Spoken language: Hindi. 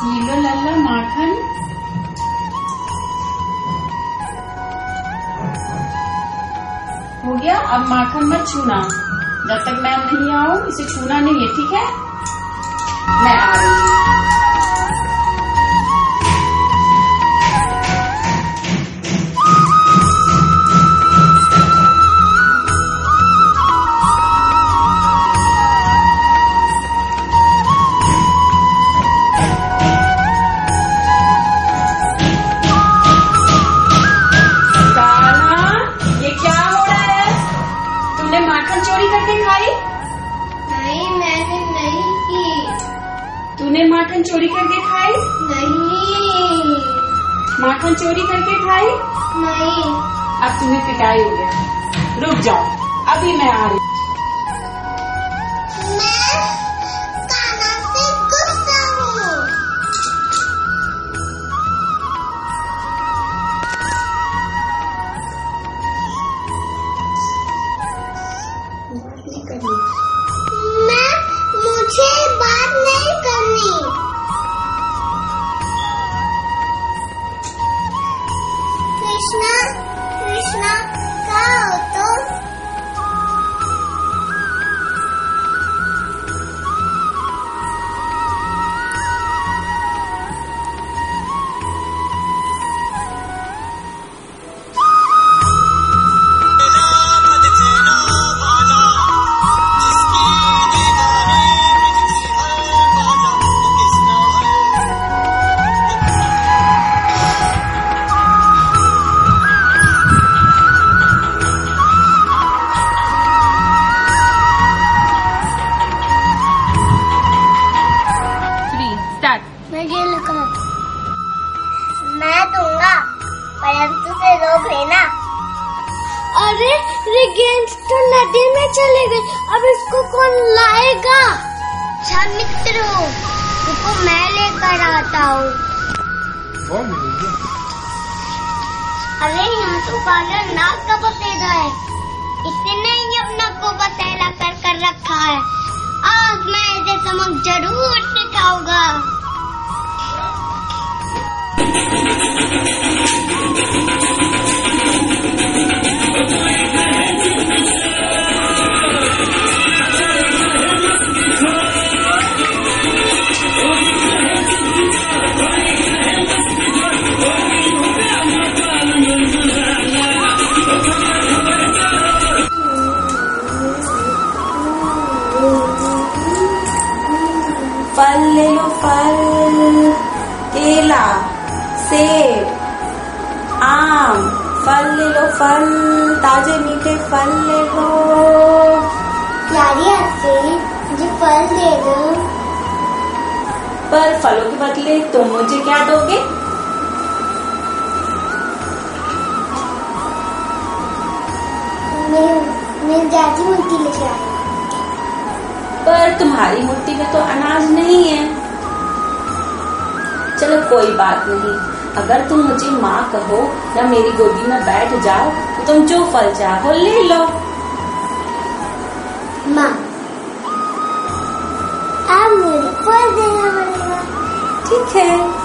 ये लो लल्ला माखन। हो गया। अब माखन मत छूना जब तक मैं नहीं आऊं। इसे छूना नहीं है, ठीक है? मैं आ रही हूँ। माखन चोरी करके खाई? नहीं, मैंने नहीं की। तूने माखन चोरी करके खाई? नहीं। माखन चोरी करके खाई? नहीं। अब तुम्हें पिटाई हो गया। रुक जाओ, अभी मैं आ रही। मैं कान्हा से गुस्सा हूँ। मुझे बात नहीं करनी। कृष्णा, कृष्णा कहाँ हो तुम? मैं दूंगा, परंतु से रोक लेना। अरे ये गेंद तो नदी में चले गए, अब इसको कौन लाएगा? अच्छा मित्रों, रुको मैं लेकर आता हूँ। अरे यहाँ तो काला नाग का बसेरा है, इसने ही अपना को बसेरा कर रखा है। आज मैं इसे समझ जरूर दिखाऊंगा। फल ले लो, फल। केला, सेब, आम। फल ले लो, फल। ताजे मीठे फल ले लो। प्यारी आंटी, मुझे फल दे दो। पर फलों के बदले तुम मुझे क्या दोगे? मेरी दादी मुट्ठी लेके आई। पर तुम्हारी मुट्ठी में तो अनाज नहीं है। चलो कोई बात नहीं, अगर तुम मुझे माँ कहो या मेरी गोदी में बैठ जाओ तो तुम जो फल चाहो ले लो। माँ, आप मुझे फल देना पड़ेगा। ठीक है।